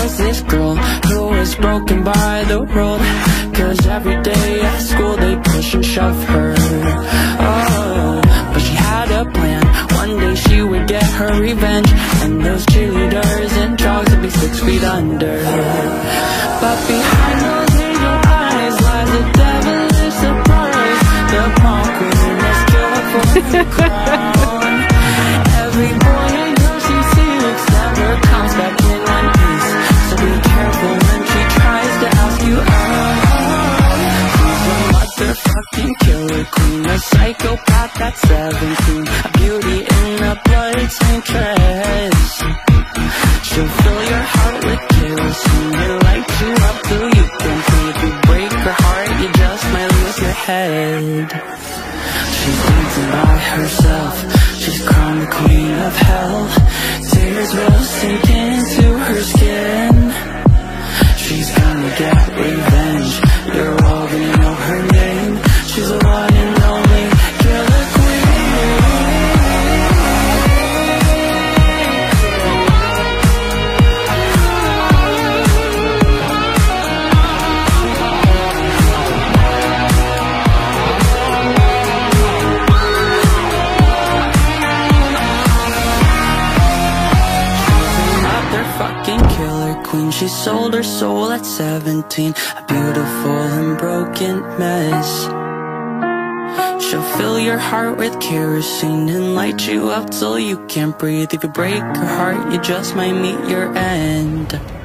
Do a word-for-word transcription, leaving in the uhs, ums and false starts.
was this girl who was broken by the world, cause every day at school they push and shove her. Oh, but she had a plan. One day she would get her revenge, and those cheerleaders and dogs would be six feet under. But behind those angel eyes lies a devilish surprise. The punk queen is killed for the crown. Every boy and girl she seeks never comes back in one piece, so be careful when she tries to ask you out. She's a motherfucking killer queen, a psychopath at seventeen, a beauty in a blood-stained dress. She'll fill your heart with kerosene and light you up till you can see. If you break her heart, you just might lose your head. She's dancing by herself, she's crowned the queen of hell. Tears will sink into her skin. She's gonna get revenge, you're all gonna know her name. She's the one and only killer queen. She sold her soul at seventeen, a beautiful and broken mess. She'll fill your heart with kerosene and light you up till you can't breathe. If you break her heart, you just might meet your end.